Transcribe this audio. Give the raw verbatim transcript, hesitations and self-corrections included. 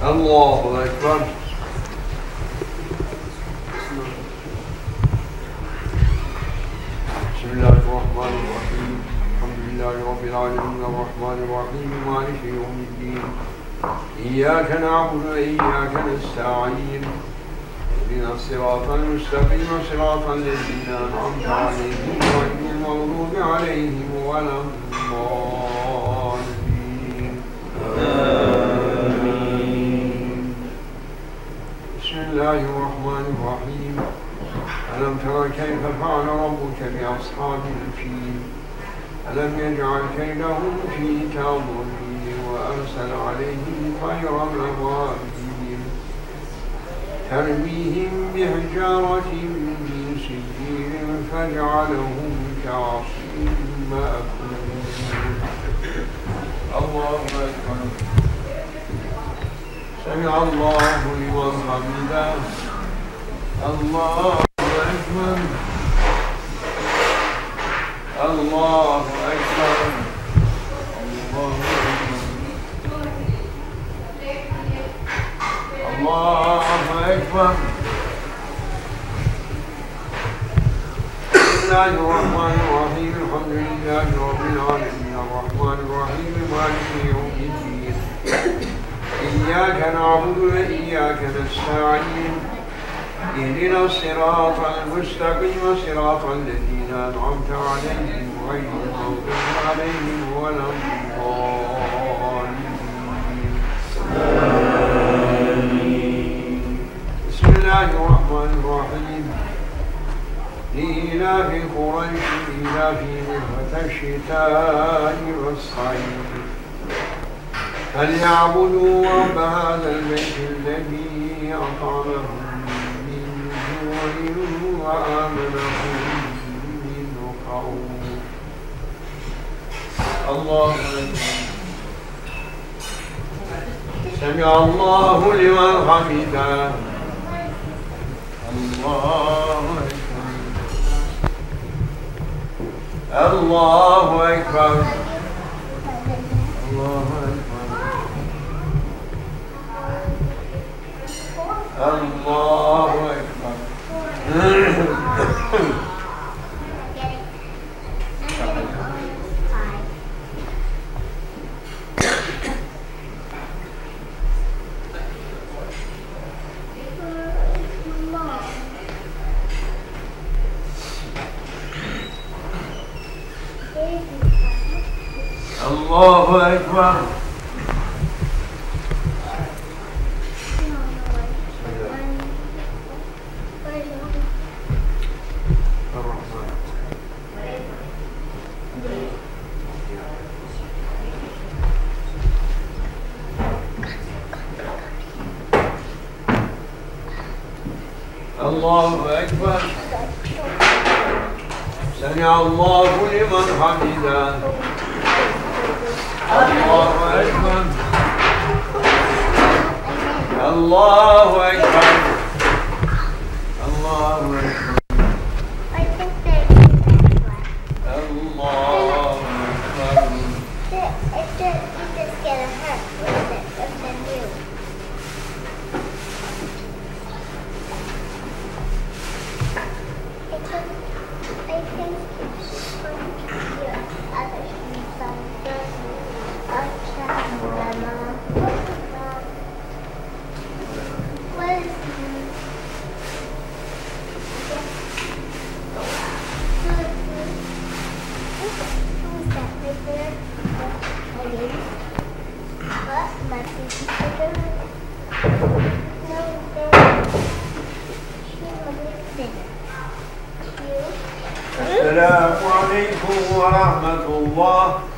الله أكبر. بسم الله الرحمن الرحيم. الحمد لله رب العالمين الرحمن الرحيم مالك يوم الدين. إياك نعبد وإياك نستعين. اهدنا الصراط المستقيم صراط الذين أنعمت عليهم غير المغضوب عليهم ولا الضالين. آمين. بسم الله الرحمن الرحيم. ألم تر كيف فعل ربك بأصحاب الفيل ألم يجعل كيدهم في تضليل وأرسل عليهم طيرا أبابيل ترميهم بحجارة من سجيل فجعلهم كعصف مأكول. الله أكبر. سمع الله لمن حمده. الله أكبر. الله أكبر. الله أكبر. بسم الله الرحمن الرحيم. الحمد لله رب العالمين الرحمن الرحيم مالك يوم الدين. إياك نعبد وإياك نستعين. اهدنا الصراط المستقيم صراط الذين أنعمت عليهم غير المغضوب عليهم ولا الضالين. بسم الله الرحمن الرحيم. لإيلاف قريش إيلافهم رحلة الشتاء والصيف فليعبدوا رب هذا البيت الذي أطعمهم وآمنهم من خوف. الله أكبر. سمع الله لمن حمده. الله أكبر. الله أكبر. الله أكبر. الله أكبر. الله أكبر. الله أكبر. سمع الله لمن حمده. الله أكبر. الله أكبر. الله أكبر. السلام عليكم ورحمة الله